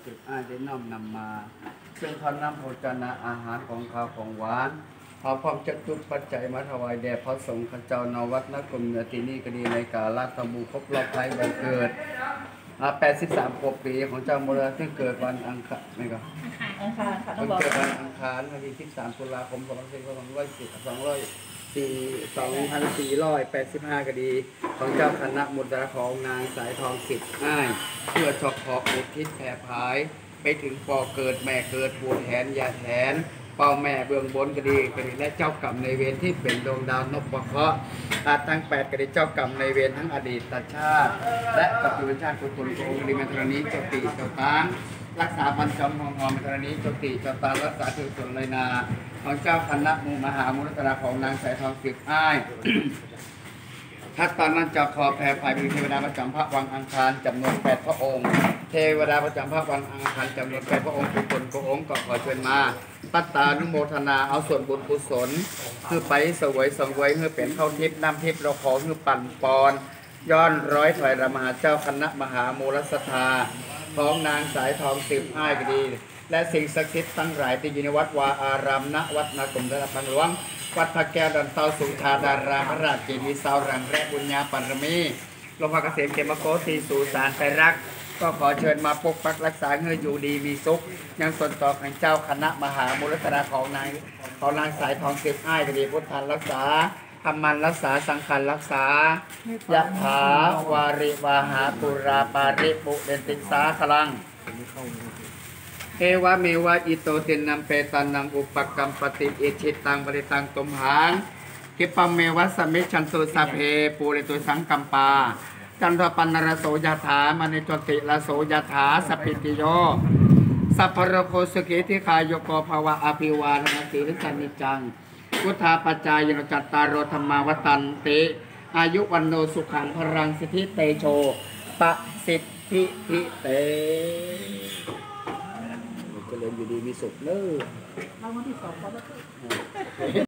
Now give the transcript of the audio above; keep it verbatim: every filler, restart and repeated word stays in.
เก็บอ้ายได้น้อมนำมาซึ่งเขานำโภชนาอาหารของข้าวของหวานเอาความจักจุปัจจัยมาถวายแด่พระสงฆ์ข้าเจ้านวัดนกรมเนื้อที่นี่ก็ดีในกาลทำบุครบรอบไทยวันเกิดแปดสิบสามกว่าปีของเจ้าโมราที่เกิดวันอังคารนี่ก็อังคารค่ะต้อวังนบอกเกิดวันอังคารวันที่สิบสามตุลาคมสองพันสี่ร้อยสิบสองร้อยสี่สองพันสี่ร้อยแปดสิบห้าคดีของเจ้าคณะมุตระของนางสายทองสิบอ้ายเพื่อชอบขออุทิศแผ่พายไปถึงปอเกิดแม่เกิดปูแทนยาแทนเป่าแม่เบื้องบนก็ดีก็ดีและเจ้ากรรมในเวรที่เป็นดวงดาวนพเคราะห์อาทั้งแปดก็ดีเจ้ากรรมในเวรทั้งอดีตชาติและปัจจุบันชาติทุกคนโกงดีมาตรนี้จติเจ้าตางรักษาบรรจำของหอมตรนี้จติเจ้าตางรักษาถือส่วนเลยนาของเจ้าคณะมูมหามุรตราของนางสายทองสิบอ้ายถ้าตอนนั้นจะขอแผ่ภายเป็นเทวดาประจำพระวังอังคารจำนวนแปดพระองค์เทวดาประจำพระวังอังคารจำนวนแปดพระองค์ทุกคนพระองค์ก็ขอเชิญมาปัตตานุโมทนาเอาส่วนบุญกุศลคือไปสวยสวยเพื่อเป็นเข้าทิพย์น้ำทิพย์เราขอคือปั่นปอนย้อนร้อยถอยระมหาเจ้าคณะมหามูลสธาของนางสายทองสิบอ้ายก็ดีและสิ่งศักดิ์สิทธิ์ทั้งหลายที่อยู่ในวัดวาอารามณวัดนากรมดาพังหลวงวัดพระแก้วดันเตาสุชาดาราพระราชเจดีย์สาวรังแรกบุญญาปรมีหลวงพ่อเกษมเขมโกตีสุสานไปรักก็ขอเชิญมาปกปักรักษาเงยอยู่ดีมีสุขยังส่วนต่อของเจ้าคณะมหามุลตราของนางของนางสายทองสิบอ้ายก็ดีพุทธันรักษาธรรมันรักษาสังขารรักษายะถาวาริวาหาปุราปาริปุเรนติสาคลังเอวะเมวะอิโตตินัมเปตันนังอุปกัมปติอิชิตังปริตังตุมหังกิปัมเมวะสมิชันตุสัพเพปูริตุสังกัมปาจันทปันนรโสยถามณิจติละโสยถาสปิติโยสัพพะโคสุกิธิคายโกภวะอภิวาทนาสิริสานิจังพุทธาปัจจายโนจัตตารโรธรรมาวัตันติอายุวันโนสุขังพรังสิทธิเตโชปะสิทธิทิเตเจริญอยู่ดีมีสุขเนอะ